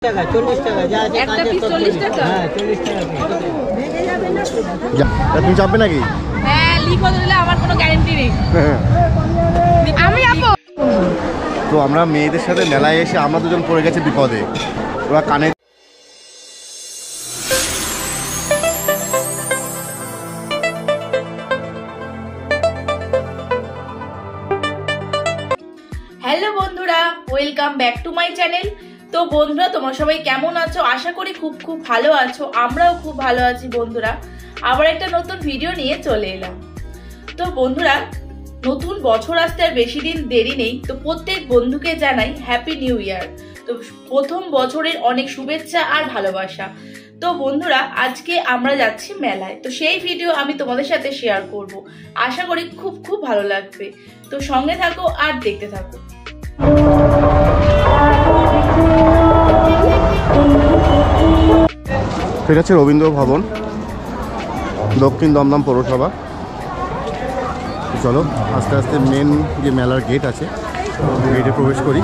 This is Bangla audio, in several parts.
টাকা 40 টাকা যা আছে একটা পিস 40 টাকা। হ্যাঁ 40 টাকা ভেঙে যাবে না। তুমি চাপবে নাকি? হ্যাঁ লিক হতে দিলে আমার কোনো গ্যারান্টি নেই। আমি যাবো। তো আমরা মেয়েদের সাথে মেলায় এসে আমরা দুজন পড়ে গেছে বিপদে। ওরা কানে হ্যালো বন্ধুরা, welcome back to my channel. তো বন্ধুরা তোমরা সবাই কেমন আছো? আশা করি খুব ভালো আছো। আমরাও খুব ভালো আছি বন্ধুরা। আবার একটা নতুন ভিডিও নিয়ে চলে এলাম। তো বন্ধুরা নতুন বছর আসতে আর বেশি দিন দেরি নেই। তো প্রত্যেক বন্ধুকে জানাই হ্যাপি নিউ ইয়ার। তো প্রথম বছরের অনেক শুভেচ্ছা আর ভালোবাসা। তো বন্ধুরা আজকে আমরা যাচ্ছি মেলায়। তো সেই ভিডিও আমি তোমাদের সাথে শেয়ার করব। আশা করি খুব ভালো লাগবে। তো সঙ্গে থাকো আর দেখতে থাকো। এটা হচ্ছে রবীন্দ্র ভবন, দক্ষিণ দমদম পৌরসভা। চলো আস্তে আস্তে মেন যে মেলার গেট আছে গেটে প্রবেশ করি।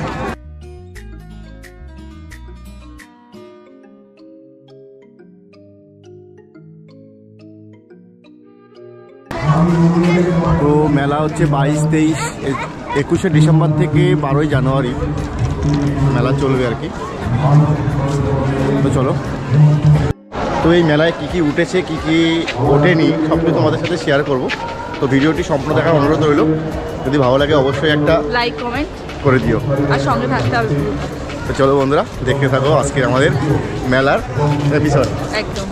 তো মেলা হচ্ছে 22, 23, 21শে ডিসেম্বর থেকে 12ই জানুয়ারি মেলা চলবে আর কি। তো চলো, তো এই মেলায় কী কী উঠেছে কী কী ওঠেনি সব কিছু তোমাদের সাথে শেয়ার করব। তো ভিডিওটি সম্পূর্ণ দেখার অনুরোধ রইল। যদি ভালো লাগে অবশ্যই একটা লাইক কমেন্ট করে দিও আর সঙ্গে থাকতে হবে। তো চলো বন্ধুরা দেখতে থাকো আজকে আমাদের মেলার এপিসোড। একদম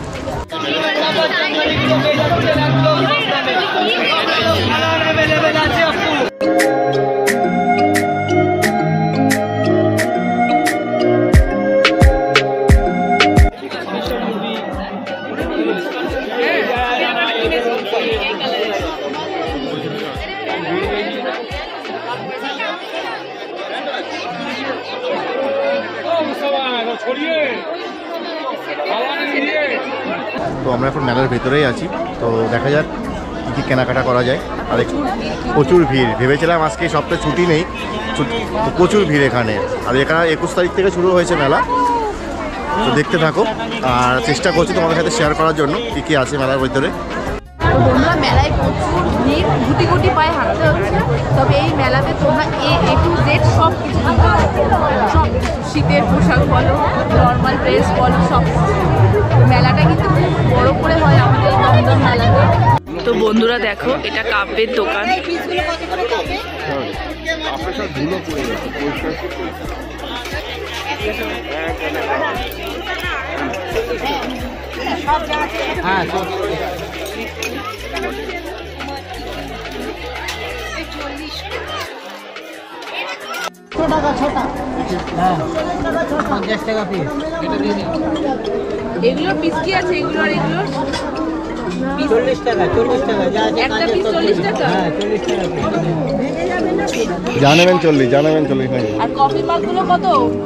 তো আমরা এখন মেলার ভেতরেই আছি। তো দেখা যাক কী কী কেনাকাটা করা যায়। আর প্রচুর ভিড়। ভেবেছিলাম আজকে সপ্তাহে ছুটি নেই, প্রচুর ভিড় এখানে। আর এখানে 21 তারিখ থেকে শুরু হয়েছে মেলা। তো দেখতে থাকো আর চেষ্টা করছি তোমাদের সাথে শেয়ার করার জন্য কী কী আছে মেলার ভেতরে। তোমরা মেলায় প্রচুর ভিড়, গুটি পায়ে হাঁটতে হচ্ছে। তবে এই মেলাতে তোমরা এ টু জেড সব কিছু সব শীতের পোশাক বলো, নর্মাল ড্রেস বলো, সব মেলাটা কিন্তু খুব বড় করে হয় আমাদের দমদম মেলাতে। তো বন্ধুরা দেখো এটা কাপের দোকান। হ্যাঁ ছোটা হ্যাঁ 50 টাকা পিস। এগুলোর পিস কি আছে? এগুলো আর এগুলোর 40 টাকা যা আছে একটা পিস 40 টাকা। হ্যাঁ 40 টাকা পিস। ভেঙে যাবে না। জানাবেন 40 আর কফি মাগগুলো কত?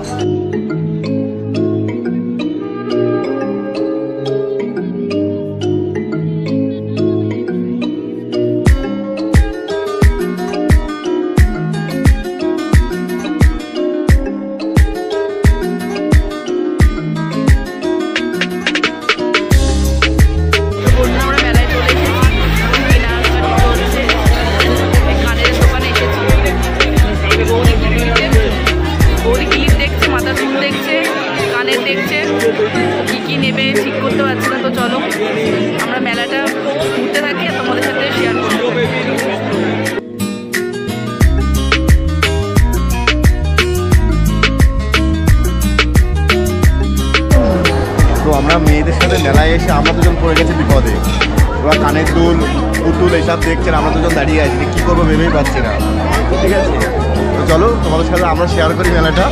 কি নেবে ঠিক করতে পারছি না। তো চলো আমরা মেলাটা ঘুরতে থাকি আর তোমাদের সাথে শেয়ার করবো। তো আমরা মেয়েদের সাথে মেলায় এসে আমরা দুজন পড়ে গেছি বিপদে। ওরা কানের দুল পুতুল এইসব দেখছেন, আমরা দুজন দাঁড়িয়ে আছি, কী করবো ভেবেই পাচ্ছি না। ঠিক আছে, তো চলো তোমাদের সাথে আমরা শেয়ার করি মেলাটা।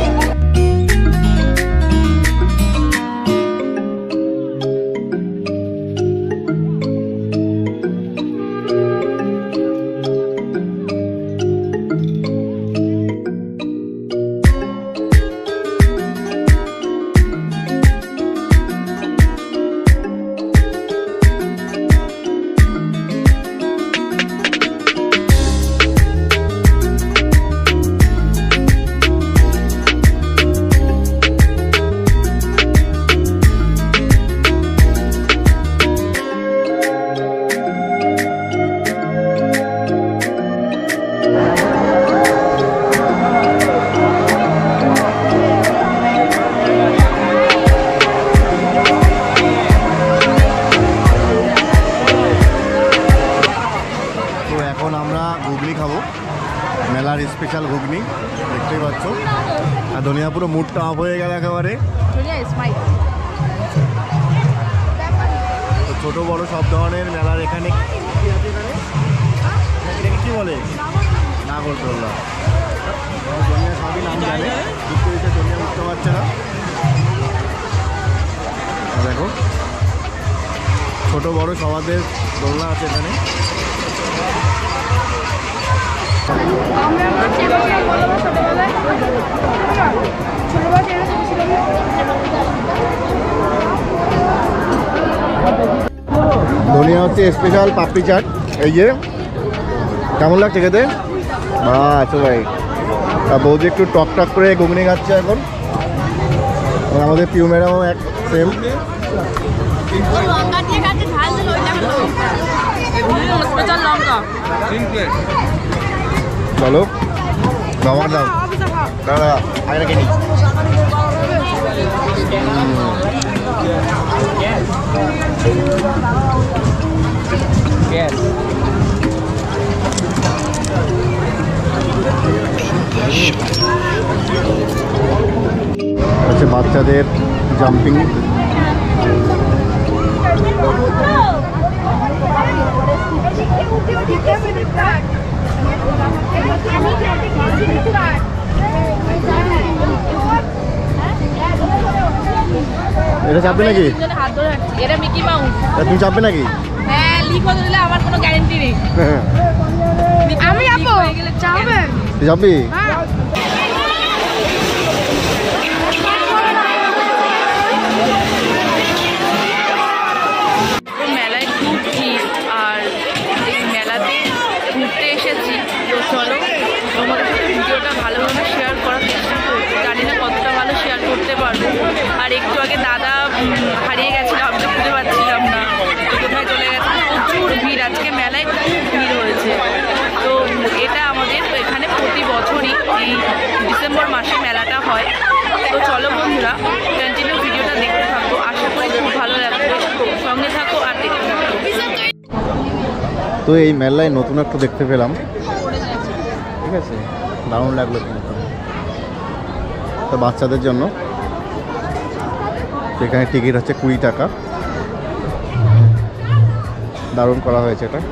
স্পেশাল ঘুগনি দেখতেই পাচ্ছ। আর ধনিয়া পুরো মুডটা অফ হয়ে গেল একেবারে। ছোট বড় সব ধরনের মেলার এখানে কি বলে নাগরদোল্লা, ধনিয়া সবই নাম জানে, বুঝতে দিতে ধনিয়া উঠতে পারছে না। দেখো ছোট বড় সবাদের দোলনা আছে এখানে। ধনিয়া হচ্ছে স্পেশাল পাপড়ি চাট। এই যে কেমন লাগছে খেতে? বাহ ভাই, বৌদি একটু টক টক করে ঘুগনি খাচ্ছে এখন। আমাদের পিউ ম্যাডামও এক সেম। চলো আমার দাম দাদা আগে কিনি। আচ্ছা বাচ্চাদের জাম্পিং, এটা চাপবে নাকি? এটা মিকি মাউস। তুমি চাপবে নাকি? হ্যাঁ লিক হতে দিলে আমার কোনো গ্যারান্টি নেই। আমি যাবো, চাপবেন? তুই যাবি? মেলায় খুব ভিড়, আর এই মেলাতে ঘুরতে এসেছি। তো চলো তোমাদের সাথে ভিডিওটা ভালোভাবে শেয়ার করার চেষ্টা করবো, জানি না কতটা ভালো শেয়ার করতে পারবো। আর একটু আগে দাদা হারিয়ে গেছিলাম, আমি তো খুঁজে পাচ্ছিলাম না কোথায় চলে গেছে। প্রচুর ভিড়, আজকে মেলায় খুব ভিড় হয়েছে। তো এটা আমাদের এখানে প্রতি বছরই এই ডিসেম্বর মাসে মেলাটা হয়। তো চলো বন্ধুরা কন্টিনিউ ভিডিওটা দেখতে থাকো, আশা করি খুব ভালো লাগবে। সঙ্গে থাকো আর দেখতে থাকো। তো এই মেলায় নতুন একটু দেখতে পেলাম, ঠিক আছে, দারুণ লাগলো কিন্তু। তো বাচ্চাদের জন্য সেখানে টিকিট হচ্ছে 20 টাকা, দারুণ করা হয়েছে এটা।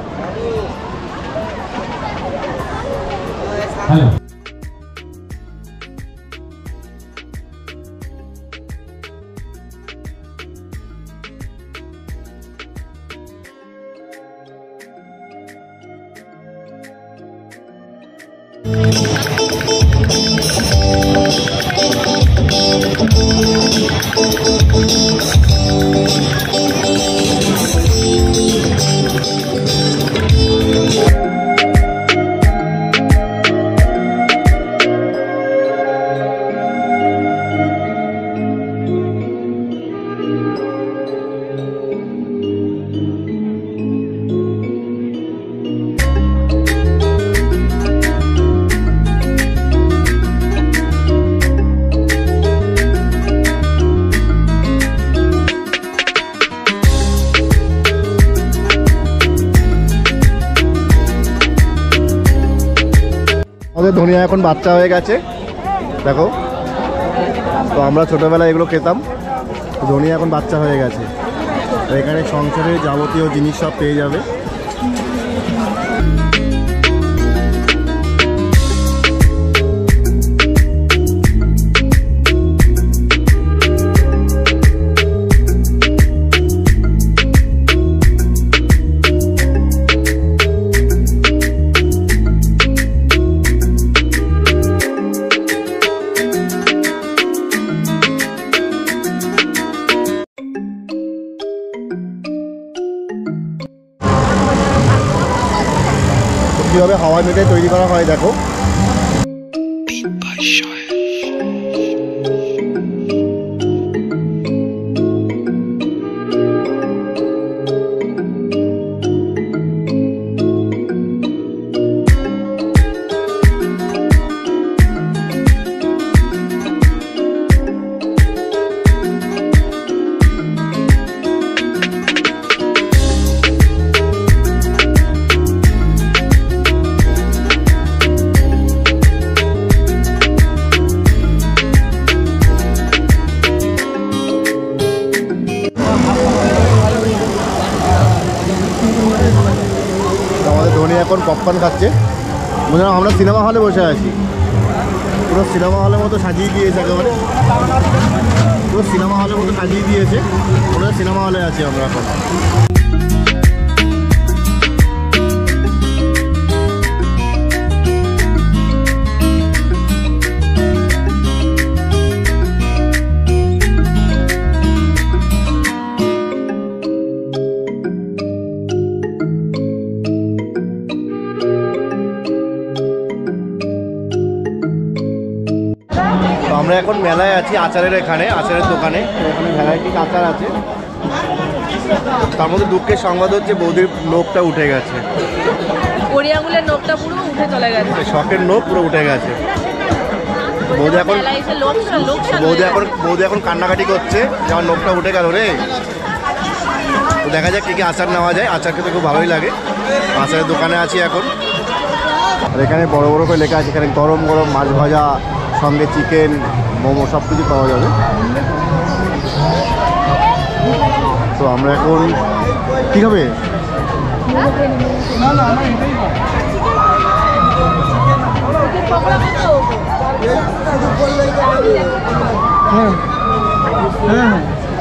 আমাদের ধনিয়া এখন বাচ্চা হয়ে গেছে, দেখো। তো আমরা ছোটোবেলায় এগুলো খেতাম, ধনিয়া এখন বাচ্চা হয়ে গেছে। তো এখানে সংসারের যাবতীয় জিনিস সব পেয়ে যাবে। কীভাবে হাওয়াই মিঠাই তৈরি করা হয় দেখো। এখন পপকর্ন খাচ্ছে। মনে হয় আমরা সিনেমা হলে বসে আছি, পুরো সিনেমা হলের মতো সাজিয়ে দিয়েছে একেবারে, পুরো সিনেমা হলের মতো সাজিয়ে দিয়েছে, পুরো সিনেমা হলে আছি আমরা এখন। আমরা এখন মেলায় আছি, আচারের এখানে, আচারের দোকানে। এখানে ভ্যারাইটিস আচার আছে। তার মধ্যে দুঃখের সংবাদ হচ্ছে বৌদির নোখটা উঠে গেছে, গড়িয়াগুলের নোখটা পুরো উঠে চলে গেছে, শখের নোখ পুরো উঠে গেছে। বৌদি এখন কান্নাকাটি করছে যে আমার নোখটা উঠে গেল রে। তো দেখা যাক কি কি আচার নেওয়া যায়। আচার খেতে খুব ভালোই লাগে। আচারের দোকানে আছি এখন। আর এখানে বড় বড় করে লেখা আছে, এখানে গরম গরম মাছ ভাজা, সঙ্গে চিকেন, মোমো সব কিছু পাওয়া যাবে। তো আমরা এখন কী খাবে? হ্যাঁ হ্যাঁ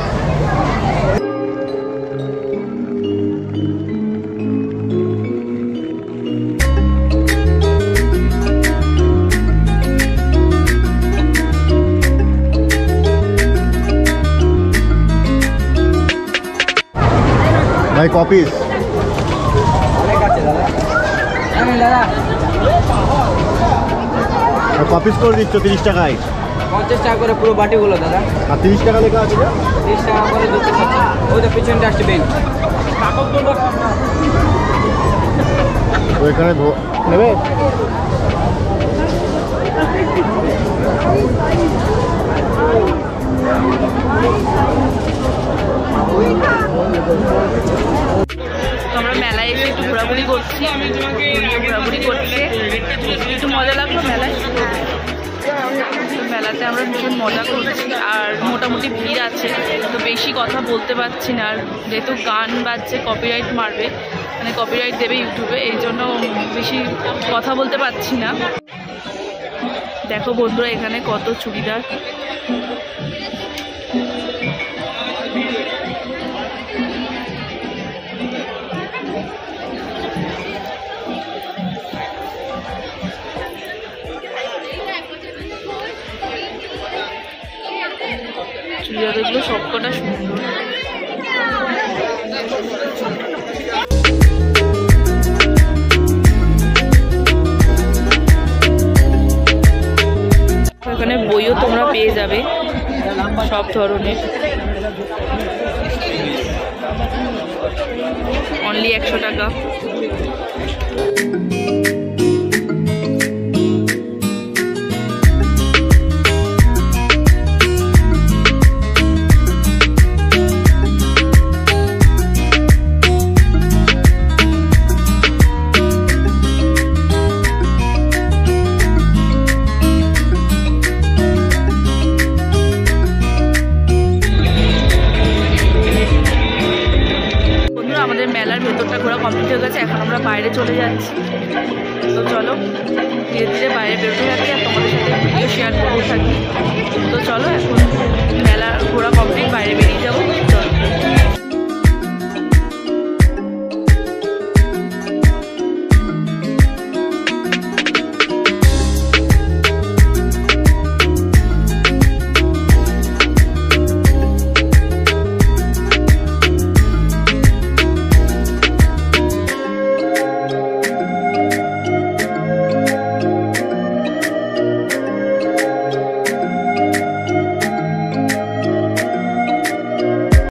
ভাই কপিস কপিস করে দিচ্ছ 30 টাকায়? 50 টাকা করে পুরো বাটিগুলো দাদা। আর 30 টাকা লেখা আছে? 30 টাকা করে দুটো খাচ্ছে। ওই তো পিছনটা আসছে বেন। ওইখানে নেবে? আমরা মেলায় এসে একটু ঘোরাঘুরি করছি, ঘোরাঘুরি করতে একটু মজা লাগলো মেলায়। মেলাতে আমরা ভীষণ মজা করছি, আর মোটামুটি ভিড় আছে, তো বেশি কথা বলতে পারছি না। আর যেহেতু গান বাজছে কপিরাইট মারবে, মানে কপিরাইট দেবে ইউটিউবে, এই জন্য বেশি কথা বলতে পারছি না। দেখো বন্ধুরা এখানে কত চুড়িদার, চুড়িদারগুলো সবকটা সুন্দর। এখানে বইও তোমরা পেয়ে যাবে সব ধরনের, অনলি 100 টাকা। আমাদের মেলার ভেতরটা ঘোরা কমপ্লিট হয়ে গেছে, এখন আমরা বাইরে চলে যাচ্ছি। তো চলো ধীরে ধীরে বাইরে বেরোতে থাকি আর তোমাদের সাথে ভিডিও শেয়ার করতে থাকি। তো চলো এখন মেলা